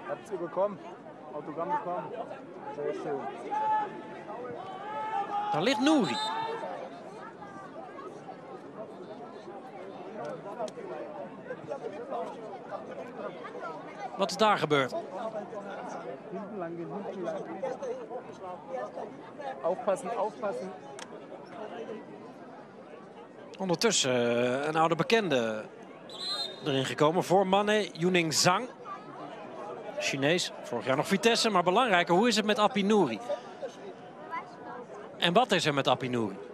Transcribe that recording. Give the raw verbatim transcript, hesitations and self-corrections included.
Habt's bekommen. Autogramm bekommen. Sehr schön. Daar ligt Nouri. Wat is daar gebeurd? Hinten lang gehen, hinten lang. Aufpassen, aufpassen. Ondertussen uh, een oude bekende erin gekomen voor Mane, Yuning Zhang. Chinees, vorig jaar nog Vitesse, maar belangrijker, hoe is het met Appie Nouri? En wat is er met Appie Nouri?